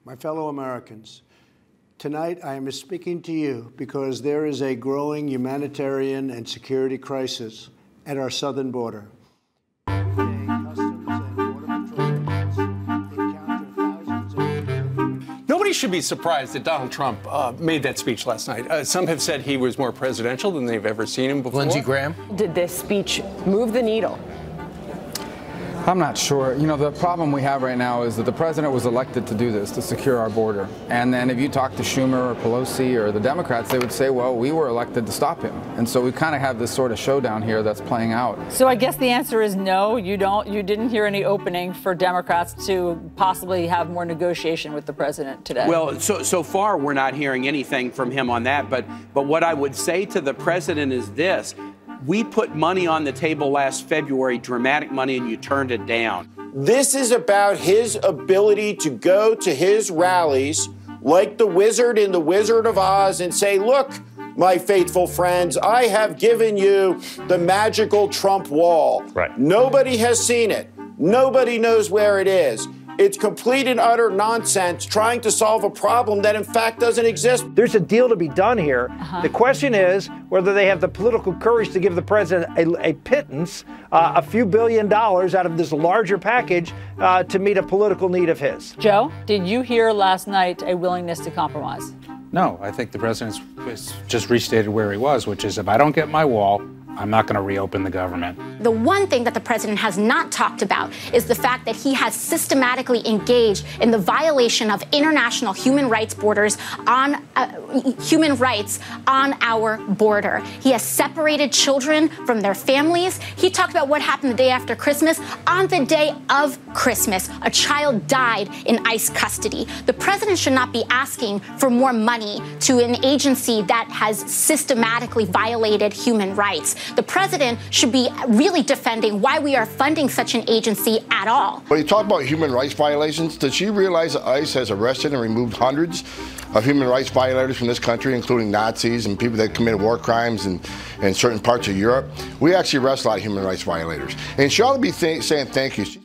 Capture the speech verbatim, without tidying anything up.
My fellow Americans, tonight I am speaking to you because there is a growing humanitarian and security crisis at our southern border. Nobody should be surprised that Donald Trump uh, made that speech last night. Uh, some have said he was more presidential than they've ever seen him before. Lindsey Graham? Did this speech move the needle? I'm not sure. You know, the problem we have right now is that the president was elected to do this, to secure our border. And then if you talk to Schumer or Pelosi or the Democrats, they would say, well, we were elected to stop him. And so we kind of have this sort of showdown here that's playing out. So I guess the answer is no, you don't. You didn't hear any opening for Democrats to possibly have more negotiation with the president today. Well, so so far we're not hearing anything from him on that. But but what I would say to the president is this. We put money on the table last February, dramatic money, and you turned it down. This is about his ability to go to his rallies like the wizard in The Wizard of Oz and say, look, my faithful friends, I have given you the magical Trump wall. Right. Nobody has seen it. Nobody knows where it is. It's complete and utter nonsense trying to solve a problem that in fact doesn't exist. There's a deal to be done here. Uh-huh. The question is whether they have the political courage to give the president a, a pittance, uh, a few billion dollars out of this larger package uh, to meet a political need of his. Joe, did you hear last night a willingness to compromise? No, I think the president's just restated where he was, which is if I don't get my wall, I'm not going to reopen the government. The one thing that the president has not talked about is the fact that he has systematically engaged in the violation of international human rights borders on uh, human rights on our border. He has separated children from their families. He talked about what happened the day after Christmas. On the day of Christmas, a child died in ICE custody. The president should not be asking for more money to an agency that has systematically violated human rights. The president should be really defending why we are funding such an agency at all. When you talk about human rights violations, does she realize that ICE has arrested and removed hundreds of human rights violators from this country, including Nazis and people that committed war crimes in, in certain parts of Europe? We actually arrest a lot of human rights violators. And she ought to be th- saying thank you.